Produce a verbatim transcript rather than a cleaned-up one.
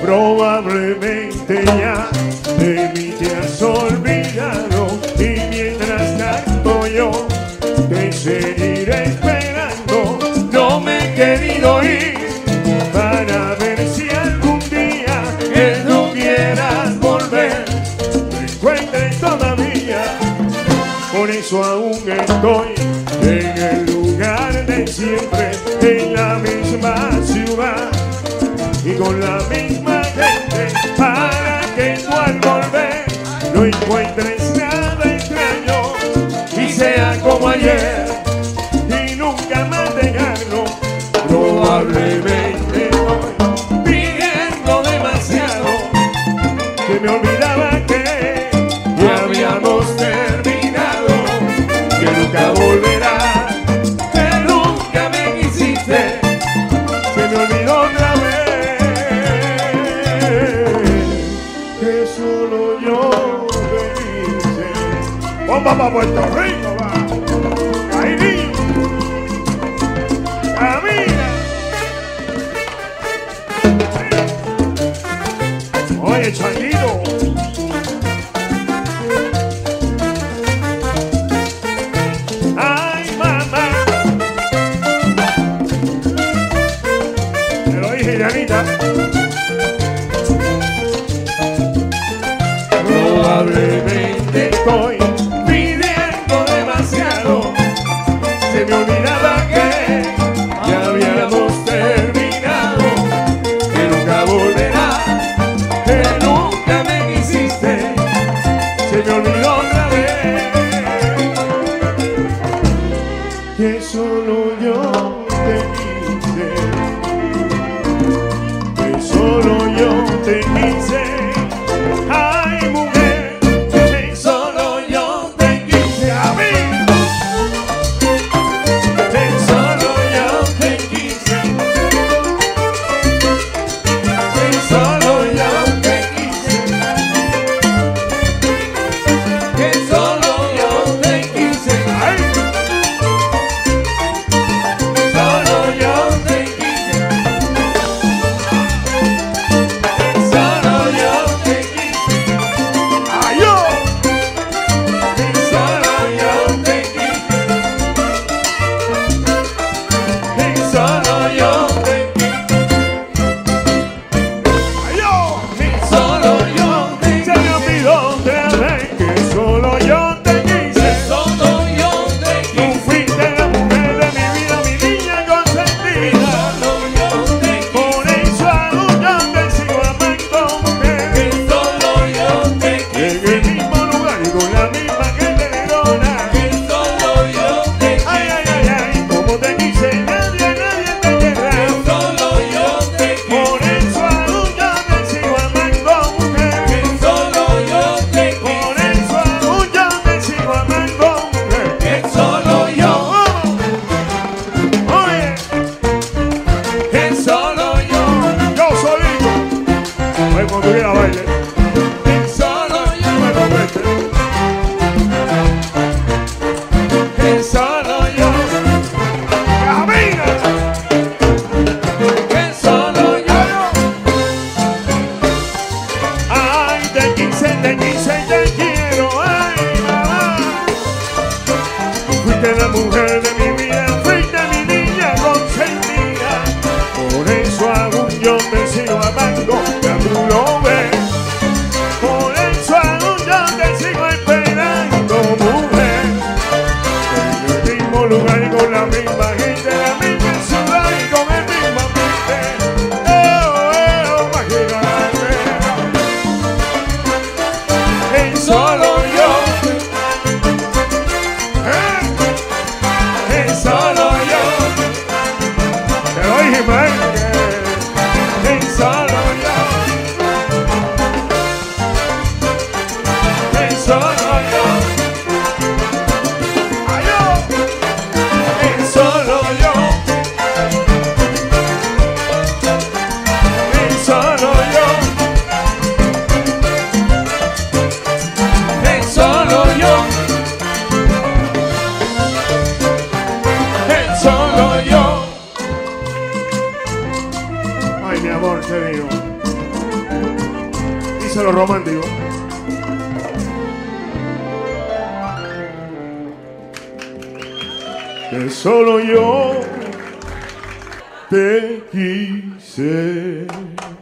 Probablemente ya de mí te has olvidado y mientras tanto yo te seguiré esperando. No me he querido ir para ver si algún día que tú quieras volver me encuentres todavía. Por eso aún estoy en el lugar de siempre, en la misma ciudad y con la misma gente, para que tú al volver no encuentres nada extraño y sea como ayer y nunca más dejarlo. Probablemente estoy pidiendo demasiado, que me olvidaba que ya habíamos terminado, que nunca volverá, que nunca me quisiste, se me olvidó otra vez. Solo yo te hice. ¡Bomba para Puerto Rico, va! ¡Ahí vi! ¡Camina! ¡Oye, Changuito! ¡Ay, mamá! Te lo dije, Janita. Probablemente estoy pidiendo demasiado, se me olvidaba que ya habíamos terminado, que nunca volverá, que nunca me quisiste, se me olvidó otra vez, que solo yo te quise, que solo yo te quise. Ay, mujer, que solo yo te quise a mí, que solo yo te quise, que solo yo te quise, que solo yo te quise, ay, solo yo. los románticos. Que solo yo te quise.